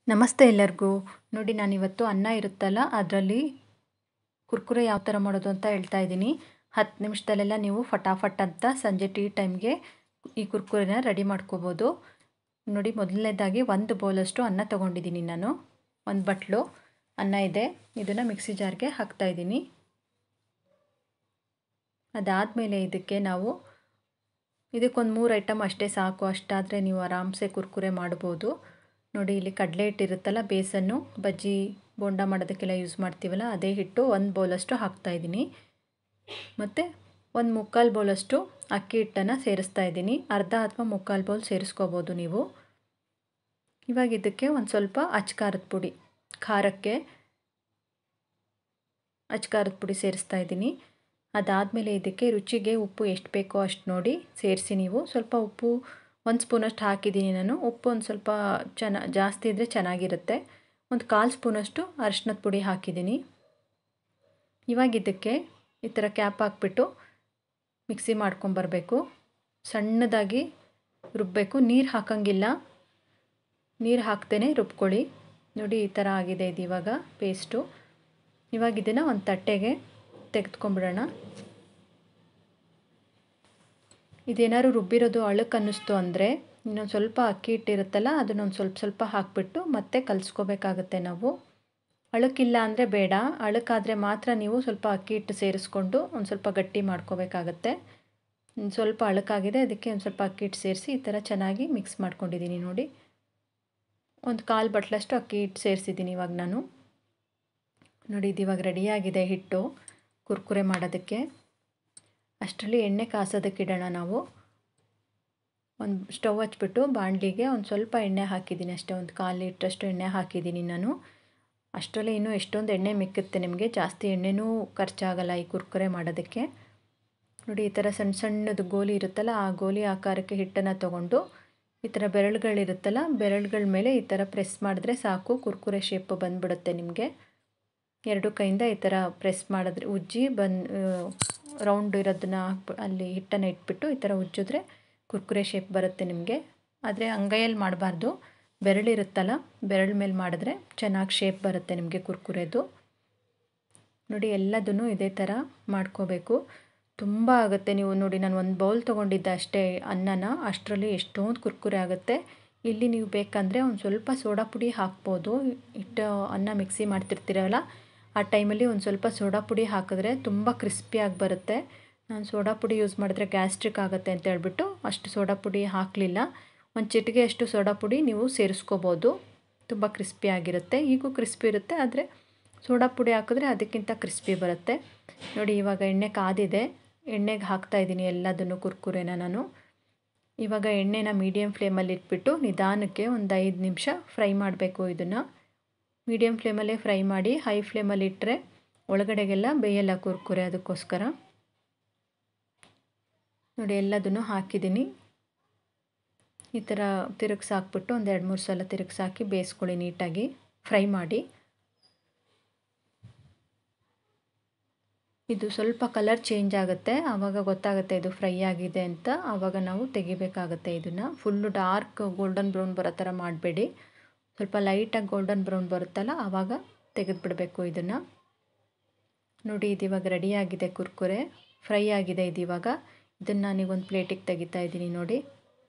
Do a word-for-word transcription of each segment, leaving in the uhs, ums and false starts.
ನಮಸ್ತೆ ಎಲ್ಲರಿಗೂ. ನೋಡಿ ನಾನಿವತ್ತು ಅನ್ನ ಇರುತ್ತಲ್ಲ ಅದರಲ್ಲಿ ಕುರ್ಕುರೆ ಯಾವ ಥರ ಮಾಡೋದು ಅಂತ ಹೇಳ್ತಾ ಇದ್ದೀನಿ. ಹತ್ತು ನಿಮಿಷದಲ್ಲೆಲ್ಲ ನೀವು ಫಟಾಫಟ್ ಅಂತ ಸಂಜೆ ಟೀ ಟೈಮ್ಗೆ ಈ ಕುರ್ಕುರೆನ ರೆಡಿ ಮಾಡ್ಕೋಬೋದು. ನೋಡಿ ಮೊದಲನೇದಾಗಿ ಒಂದು ಬೌಲಷ್ಟು ಅನ್ನ ತೊಗೊಂಡಿದ್ದೀನಿ ನಾನು. ಒಂದು ಬಟ್ಲು ಅನ್ನ ಇದೆ, ಇದನ್ನು ಮಿಕ್ಸಿ ಜಾರ್ಗೆ ಹಾಕ್ತಾಯಿದ್ದೀನಿ. ಅದಾದಮೇಲೆ ಇದಕ್ಕೆ ನಾವು ಇದಕ್ಕೊಂದು ಮೂರು ಐಟಮ್ ಅಷ್ಟೇ ಸಾಕು, ಅಷ್ಟಾದರೆ ನೀವು ಆರಾಮ್ಸೆ ಕುರ್ಕುರೆ ಮಾಡ್ಬೋದು. ನೋಡಿ ಇಲ್ಲಿ ಕಡಲೆ ಹಿಟ್ಟಿರುತ್ತಲ್ಲ, ಬೇಸನ್ನು ಬಜ್ಜಿ ಬೋಂಡ ಮಾಡೋದಕ್ಕೆಲ್ಲ ಯೂಸ್ ಮಾಡ್ತೀವಲ್ಲ ಅದೇ ಹಿಟ್ಟು ಒಂದು ಬೌಲಷ್ಟು ಹಾಕ್ತಾಯಿದ್ದೀನಿ. ಮತ್ತು ಒಂದು ಮುಕ್ಕಾಲು ಬೌಲಷ್ಟು ಅಕ್ಕಿ ಹಿಟ್ಟನ್ನು ಸೇರಿಸ್ತಾ ಇದ್ದೀನಿ. ಅರ್ಧ ಅಥವಾ ಮುಕ್ಕಾಲು ಬೌಲ್ ಸೇರಿಸ್ಕೋಬೋದು ನೀವು. ಇವಾಗ ಇದಕ್ಕೆ ಒಂದು ಸ್ವಲ್ಪ ಅಚ್ಕಾರದ ಪುಡಿ, ಖಾರಕ್ಕೆ ಅಚ್ಕಾರದ ಪುಡಿ ಸೇರಿಸ್ತಾ ಇದ್ದೀನಿ. ಅದಾದಮೇಲೆ ಇದಕ್ಕೆ ರುಚಿಗೆ ಉಪ್ಪು ಎಷ್ಟು ಬೇಕೋ ಅಷ್ಟು ನೋಡಿ ಸೇರಿಸಿ. ನೀವು ಸ್ವಲ್ಪ ಉಪ್ಪು ಒಂದು ಸ್ಪೂನಷ್ಟು ಹಾಕಿದ್ದೀನಿ ನಾನು. ಉಪ್ಪು ಒಂದು ಸ್ವಲ್ಪ ಚೆನ್ನ ಜಾಸ್ತಿ ಇದ್ದರೆ ಚೆನ್ನಾಗಿರುತ್ತೆ. ಒಂದು ಕಾಲು ಸ್ಪೂನಷ್ಟು ಅರಿಶಿನದ ಪುಡಿ ಹಾಕಿದ್ದೀನಿ. ಇವಾಗ ಇದಕ್ಕೆ ಈ ಥರ ಕ್ಯಾಪ್ ಹಾಕ್ಬಿಟ್ಟು ಮಿಕ್ಸಿ ಮಾಡ್ಕೊಂಬರಬೇಕು. ಸಣ್ಣದಾಗಿ ರುಬ್ಬಬೇಕು, ನೀರು ಹಾಕೋಂಗಿಲ್ಲ, ನೀರು ಹಾಕ್ತೇನೆ ರುಬ್ಕೊಳ್ಳಿ. ನೋಡಿ ಈ ಥರ ಆಗಿದೆ ಇದು ಇವಾಗ ಪೇಸ್ಟು. ಇವಾಗ ಇದನ್ನು ಒಂದು ತಟ್ಟೆಗೆ ತೆಗೆದುಕೊಂಬಿಡೋಣ. ಇದೇನಾದ್ರು ರುಬ್ಬಿರೋದು ಅಳುಕು ಅನ್ನಿಸ್ತು ಅಂದರೆ ಇನ್ನೊಂದು ಸ್ವಲ್ಪ ಅಕ್ಕಿ ಹಿಟ್ಟಿರುತ್ತಲ್ಲ ಅದನ್ನೊಂದು ಸ್ವಲ್ಪ ಸ್ವಲ್ಪ ಹಾಕಿಬಿಟ್ಟು ಮತ್ತೆ ಕಲಿಸ್ಕೋಬೇಕಾಗತ್ತೆ ನಾವು. ಅಳುಕಿಲ್ಲ ಅಂದರೆ ಬೇಡ, ಅಳುಕಾದರೆ ಮಾತ್ರ ನೀವು ಸ್ವಲ್ಪ ಅಕ್ಕಿ ಹಿಟ್ಟು ಸೇರಿಸ್ಕೊಂಡು ಒಂದು ಸ್ವಲ್ಪ ಗಟ್ಟಿ ಮಾಡ್ಕೋಬೇಕಾಗತ್ತೆ. ಸ್ವಲ್ಪ ಅಳುಕಾಗಿದೆ, ಅದಕ್ಕೆ ಒಂದು ಸ್ವಲ್ಪ ಅಕ್ಕಿ ಹಿಟ್ಟು ಸೇರಿಸಿ ಈ ಥರ ಚೆನ್ನಾಗಿ ಮಿಕ್ಸ್ ಮಾಡ್ಕೊಂಡಿದ್ದೀನಿ. ನೋಡಿ ಒಂದು ಕಾಲು ಬಟ್ಲಷ್ಟು ಅಕ್ಕಿ ಹಿಟ್ಟು ಸೇರಿಸಿದ್ದೀನಿ ಇವಾಗ ನಾನು. ನೋಡಿ ಇದು ಇವಾಗ ರೆಡಿಯಾಗಿದೆ ಹಿಟ್ಟು ಕುರ್ಕುರೆ ಮಾಡೋದಕ್ಕೆ. ಅಷ್ಟರಲ್ಲಿ ಎಣ್ಣೆ ಕಾಸೋದಕ್ಕೆ ಇಡೋಣ ನಾವು. ಒಂದು ಸ್ಟವ್ ಹಚ್ಬಿಟ್ಟು ಬಾಣಲಿಗೆ ಒಂದು ಸ್ವಲ್ಪ ಎಣ್ಣೆ ಹಾಕಿದ್ದೀನಿ ಅಷ್ಟೇ, ಒಂದು ಕಾಲು ಲೀಟ್ರಷ್ಟು ಎಣ್ಣೆ ಹಾಕಿದ್ದೀನಿ ನಾನು. ಅಷ್ಟರಲ್ಲೇ ಇನ್ನೂ ಎಷ್ಟೊಂದು ಎಣ್ಣೆ ಮಿಕ್ಕುತ್ತೆ ನಿಮಗೆ, ಜಾಸ್ತಿ ಎಣ್ಣೆನೂ ಖರ್ಚಾಗಲ್ಲ ಈ ಕುರ್ಕುರೆ ಮಾಡೋದಕ್ಕೆ. ನೋಡಿ ಈ ಥರ ಸಣ್ಣ ಸಣ್ಣದು ಗೋಲಿ ಇರುತ್ತಲ್ಲ ಆ ಗೋಲಿ ಆಕಾರಕ್ಕೆ ಹಿಟ್ಟನ್ನು ತೊಗೊಂಡು ಈ ಥರ ಬೆರಳುಗಳಿರುತ್ತಲ್ಲ ಬೆರಳುಗಳ ಮೇಲೆ ಈ ಥರ ಪ್ರೆಸ್ ಮಾಡಿದ್ರೆ ಸಾಕು, ಕುರ್ಕುರೆ ಶೇಪ್ ಬಂದುಬಿಡುತ್ತೆ ನಿಮಗೆ. ಎರಡು ಕೈಯಿಂದ ಈ ಥರ ಪ್ರೆಸ್ ಮಾಡಿದ್ರೆ ಉಜ್ಜಿ ಬಂದು ರೌಂಡ್ ಇರೋದನ್ನ ಅಲ್ಲಿ ಹಿಟ್ಟನ್ನು ಇಟ್ಬಿಟ್ಟು ಈ ಥರ ಉಜ್ಜಿದ್ರೆ ಕುರ್ಕುರೆ ಶೇಪ್ ಬರುತ್ತೆ ನಿಮಗೆ. ಆದರೆ ಅಂಗೈಯಲ್ಲಿ ಮಾಡಬಾರ್ದು, ಬೆರಳಿರುತ್ತಲ್ಲ ಬೆರಳ ಮೇಲೆ ಮಾಡಿದ್ರೆ ಚೆನ್ನಾಗಿ ಶೇಪ್ ಬರುತ್ತೆ ನಿಮಗೆ ಕುರ್ಕುರೆದು. ನೋಡಿ ಎಲ್ಲದನ್ನು ಇದೇ ಥರ ಮಾಡ್ಕೋಬೇಕು. ತುಂಬ ಆಗುತ್ತೆ. ನೀವು ನೋಡಿ ನಾನು ಒಂದು ಬೌಲ್ ತೊಗೊಂಡಿದ್ದೆ ಅಷ್ಟೇ ಅನ್ನನ, ಅಷ್ಟರಲ್ಲಿ ಎಷ್ಟೊಂದು ಕುರ್ಕುರೆ ಆಗುತ್ತೆ. ಇಲ್ಲಿ ನೀವು ಬೇಕಂದರೆ ಒಂದು ಸ್ವಲ್ಪ ಸೋಡಾ ಪುಡಿ ಹಾಕ್ಬೋದು. ಹಿಟ್ಟು ಅನ್ನ ಮಿಕ್ಸಿ ಮಾಡ್ತಿರ್ತೀರಲ್ಲ ಆ ಟೈಮಲ್ಲಿ ಒಂದು ಸ್ವಲ್ಪ ಸೋಡಾ ಪುಡಿ ಹಾಕಿದ್ರೆ ತುಂಬ ಕ್ರಿಸ್ಪಿಯಾಗಿ ಬರುತ್ತೆ. ನಾನು ಸೋಡಾ ಪುಡಿ ಯೂಸ್ ಮಾಡಿದ್ರೆ ಗ್ಯಾಸ್ಟ್ರಿಕ್ ಆಗುತ್ತೆ ಅಂತ ಹೇಳ್ಬಿಟ್ಟು ಅಷ್ಟು ಸೋಡಾ ಪುಡಿ ಹಾಕಲಿಲ್ಲ. ಒಂದು ಚಿಟಿಕೆ ಅಷ್ಟು ಸೋಡಾ ಪುಡಿ ನೀವು ಸೇರಿಸ್ಕೋಬೋದು, ತುಂಬ ಕ್ರಿಸ್ಪಿಯಾಗಿರುತ್ತೆ. ಈಗೂ ಕ್ರಿಸ್ಪಿ ಇರುತ್ತೆ, ಆದರೆ ಸೋಡಾ ಪುಡಿ ಹಾಕಿದ್ರೆ ಅದಕ್ಕಿಂತ ಕ್ರಿಸ್ಪಿ ಬರುತ್ತೆ. ನೋಡಿ ಇವಾಗ ಎಣ್ಣೆ ಕಾದಿದೆ, ಎಣ್ಣೆಗೆ ಹಾಕ್ತಾಯಿದ್ದೀನಿ ಎಲ್ಲದನ್ನು ಕುರ್ಕುರೆನ ನಾನು. ಇವಾಗ ಎಣ್ಣೆನ ಮೀಡಿಯಮ್ ಫ್ಲೇಮಲ್ಲಿ ಇಟ್ಬಿಟ್ಟು ನಿಧಾನಕ್ಕೆ ಒಂದು ಐದು ನಿಮಿಷ ಫ್ರೈ ಮಾಡಬೇಕು. ಇದನ್ನು ಮೀಡಿಯಮ್ ಫ್ಲೇಮಲ್ಲೇ ಫ್ರೈ ಮಾಡಿ, ಹೈ ಫ್ಲೇಮಲ್ಲಿ ಇಟ್ಟರೆ ಒಳಗಡೆಗೆಲ್ಲ ಬೇಯಲ್ಲ ಕುರ್ಕುರೆ, ಅದಕ್ಕೋಸ್ಕರ. ನೋಡಿ ಎಲ್ಲದನ್ನು ಹಾಕಿದ್ದೀನಿ. ಈ ಥರ ತಿರುಗಿಸಿ ಹಾಕ್ಬಿಟ್ಟು ಒಂದು ಎರಡು ಮೂರು ಸಲ ತಿರುಗಿಸಿ ಹಾಕಿ ಬೇಯಿಸ್ಕೊಳ್ಳಿ ನೀಟಾಗಿ, ಫ್ರೈ ಮಾಡಿ. ಇದು ಸ್ವಲ್ಪ ಕಲರ್ ಚೇಂಜ್ ಆಗುತ್ತೆ, ಆವಾಗ ಗೊತ್ತಾಗುತ್ತೆ ಇದು ಫ್ರೈ ಆಗಿದೆ ಅಂತ. ಆವಾಗ ನಾವು ತೆಗಿಬೇಕಾಗತ್ತೆ ಇದನ್ನು. ಫುಲ್ಲು ಡಾರ್ಕ್ ಗೋಲ್ಡನ್ ಬ್ರೌನ್ ಬರೋ ಥರ ಮಾಡಬೇಡಿ, ಸ್ವಲ್ಪ ಲೈಟಾಗಿ ಗೋಲ್ಡನ್ ಬ್ರೌನ್ ಬರುತ್ತಲ್ಲ ಆವಾಗ ತೆಗೆದುಬಿಡಬೇಕು ಇದನ್ನು. ನೋಡಿ ಇದು ಇವಾಗ ರೆಡಿಯಾಗಿದೆ ಕುರ್ಕುರೆ, ಫ್ರೈ ಆಗಿದೆ ಇದು ಇವಾಗ. ಇದನ್ನು ನಾನೀಗೊಂದು ಪ್ಲೇಟಿಗೆ ತೆಗಿತಾ ಇದ್ದೀನಿ. ನೋಡಿ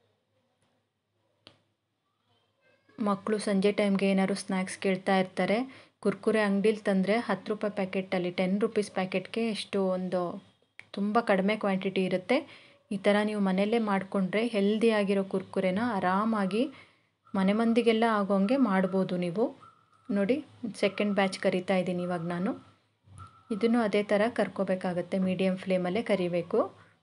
ಮಕ್ಕಳು ಸಂಜೆ ಟೈಮ್ಗೆ ಏನಾದ್ರು ಸ್ನ್ಯಾಕ್ಸ್ ಕೇಳ್ತಾ ಇರ್ತಾರೆ. ಕುರ್ಕುರೆ ಅಂಗಡೀಲಿ ತಂದರೆ ಹತ್ತು ರೂಪಾಯಿ ಪ್ಯಾಕೆಟಲ್ಲಿ ಟೆನ್ ರುಪೀಸ್ ಪ್ಯಾಕೆಟ್ಗೆ ಎಷ್ಟು ಒಂದು ತುಂಬ ಕಡಿಮೆ ಕ್ವಾಂಟಿಟಿ ಇರುತ್ತೆ. ಈ ಥರ ನೀವು ಮನೆಯಲ್ಲೇ ಮಾಡಿಕೊಂಡ್ರೆ ಹೆಲ್ದಿಯಾಗಿರೋ ಕುರ್ಕುರೆನ ಆರಾಮಾಗಿ ಮನೆ ಮಂದಿಗೆಲ್ಲ ಆಗೋಂಗೆ ಮಾಡ್ಬೋದು ನೀವು. ನೋಡಿ ಸೆಕೆಂಡ್ ಬ್ಯಾಚ್ ಕರಿತಾ ಇದ್ದೀನಿ ಇವಾಗ ನಾನು. ಇದನ್ನು ಅದೇ ಥರ ಕರ್ಕೋಬೇಕಾಗತ್ತೆ, ಮೀಡಿಯಮ್ ಫ್ಲೇಮಲ್ಲೇ ಕರಿಬೇಕು.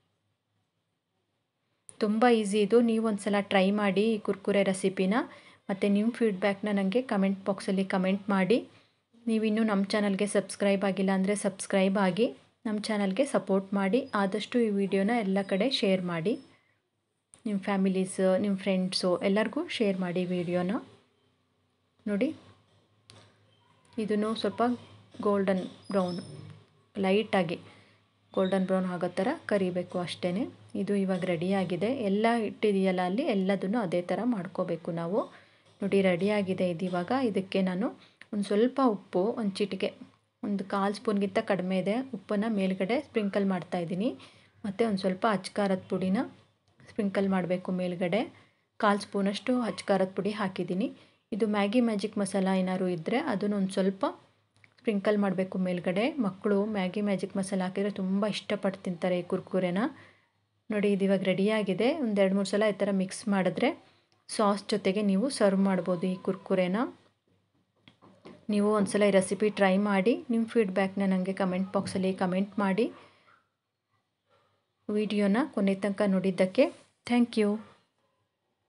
ತುಂಬ ಈಸಿ ಇದು, ನೀವು ಒಂದು ಸಲ ಟ್ರೈ ಮಾಡಿ ಈ ಕುರ್ಕುರೆ ರೆಸಿಪಿನ. ಮತ್ತು ನಿಮ್ಮ ಫೀಡ್ಬ್ಯಾಕ್ನ ನನಗೆ ಕಮೆಂಟ್ ಬಾಕ್ಸಲ್ಲಿ ಕಮೆಂಟ್ ಮಾಡಿ. ನೀವಿನ್ನೂ ನಮ್ಮ ಚಾನಲ್ಗೆ ಸಬ್ಸ್ಕ್ರೈಬ್ ಆಗಿಲ್ಲ ಅಂದರೆ ಸಬ್ಸ್ಕ್ರೈಬ್ ಆಗಿ ನಮ್ಮ ಚಾನಲ್ಗೆ ಸಪೋರ್ಟ್ ಮಾಡಿ. ಆದಷ್ಟು ಈ ವಿಡಿಯೋನ ಎಲ್ಲ ಕಡೆ ಶೇರ್ ಮಾಡಿ, ನಿಮ್ಮ ಫ್ಯಾಮಿಲೀಸು ನಿಮ್ಮ ಫ್ರೆಂಡ್ಸು ಎಲ್ಲರಿಗೂ ಶೇರ್ ಮಾಡಿ ವಿಡಿಯೋನ. ನೋಡಿ ಇದನ್ನು ಸ್ವಲ್ಪ ಗೋಲ್ಡನ್ ಬ್ರೌನ್, ಲೈಟಾಗಿ ಗೋಲ್ಡನ್ ಬ್ರೌನ್ ಆಗೋ ಥರ ಕರಿಬೇಕು ಅಷ್ಟೇ. ಇದು ಇವಾಗ ರೆಡಿಯಾಗಿದೆ. ಎಲ್ಲ ಇಟ್ಟಿದೆಯಲ್ಲ ಅಲ್ಲಿ ಎಲ್ಲದನ್ನು ಅದೇ ಥರ ಮಾಡ್ಕೋಬೇಕು ನಾವು. ನೋಡಿ ರೆಡಿಯಾಗಿದೆ ಇದು. ಇವಾಗ ಇದಕ್ಕೆ ನಾನು ಒಂದು ಸ್ವಲ್ಪ ಉಪ್ಪು, ಒಂದು ಚಿಟಿಕೆ, ಒಂದು ಕಾಲು ಸ್ಪೂನ್ಗಿಂತ ಕಡಿಮೆ ಇದೆ ಉಪ್ಪನ್ನು ಮೇಲ್ಗಡೆ ಸ್ಪ್ರಿಂಕಲ್ ಮಾಡ್ತಾಯಿದ್ದೀನಿ. ಮತ್ತು ಒಂದು ಸ್ವಲ್ಪ ಅಚ್ಕಾರದ ಪುಡಿನ ಸ್ಪ್ರಿಂಕಲ್ ಮಾಡಬೇಕು ಮೇಲ್ಗಡೆ. ಕಾಲು ಸ್ಪೂನಷ್ಟು ಅಚ್ಕಾರದ ಪುಡಿ ಹಾಕಿದ್ದೀನಿ. ಇದು ಮ್ಯಾಗಿ ಮ್ಯಾಜಿಕ್ ಮಸಾಲ ಏನಾದ್ರು ಇದ್ದರೆ ಅದನ್ನು ಒಂದು ಸ್ವಲ್ಪ ಸ್ಪ್ರಿಂಕಲ್ ಮಾಡಬೇಕು ಮೇಲ್ಗಡೆ. ಮಕ್ಕಳು ಮ್ಯಾಗಿ ಮ್ಯಾಜಿಕ್ ಮಸಾಲ ಹಾಕಿದರೆ ತುಂಬ ಇಷ್ಟಪಟ್ಟು ತಿಂತಾರೆ ಈ ಕುರ್ಕುರೆನ. ನೋಡಿ ಇದು ಇವಾಗ ರೆಡಿಯಾಗಿದೆ. ಒಂದು ಎರಡು ಮೂರು ಸಲ ಈ ಥರ ಮಿಕ್ಸ್ ಮಾಡಿದ್ರೆ ಸಾಸ್ ಜೊತೆಗೆ ನೀವು ಸರ್ವ್ ಮಾಡ್ಬೋದು ಈ ಕುರ್ಕುರೆನ. ನೀವು ಒಂದ್ಸಲ ಈ ರೆಸಿಪಿ ಟ್ರೈ ಮಾಡಿ ನಿಮ್ಮ ಫೀಡ್ಬ್ಯಾಕ್ನ ನನಗೆ ಕಮೆಂಟ್ ಬಾಕ್ಸಲ್ಲಿ ಕಮೆಂಟ್ ಮಾಡಿ. ವಿಡಿಯೋನ ಕೊನೆ ತನಕ ನೋಡಿದ್ದಕ್ಕೆ ಥ್ಯಾಂಕ್ ಯು.